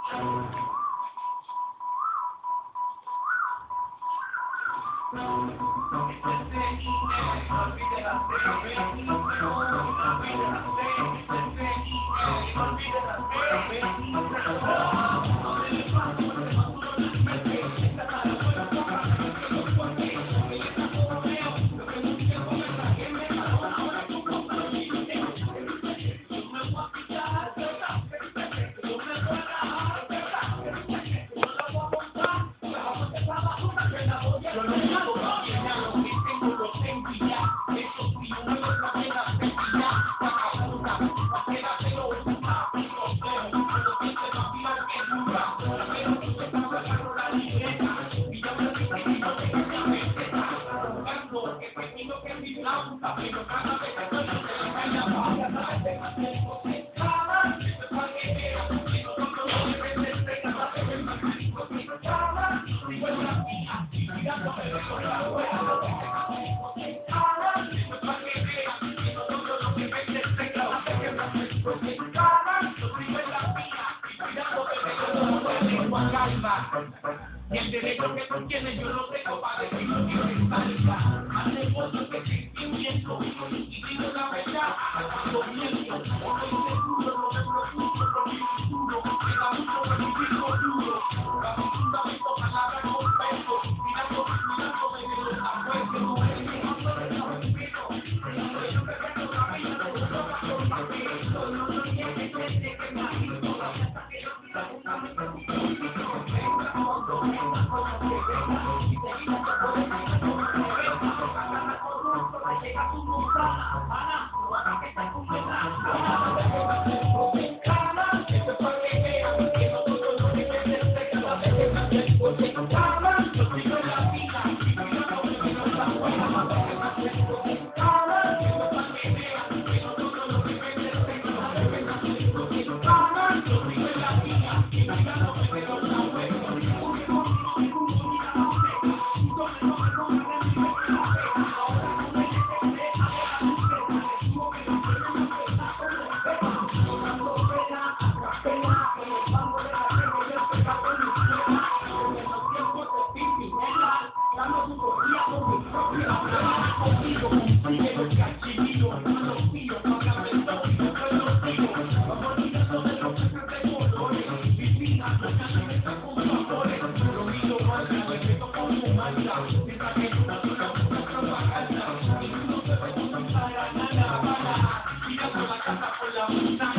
Y el derecho que tú tienes yo lo tengo para decir lo que me salga. Al negocio que te entiendo y digo la verdad, lo miento. No estoy seguro, no me preocupo por mi futuro. Queda mucho por vivir duro. La fundamento palabra con peso. Mirándome de los abuelos. No es que no soy el respeto. Yo me reto la vida, no lo tomas con papel. No niegues que me agito. Hasta que yo siga buscando mi futuro. Mira por la casa por la ventana.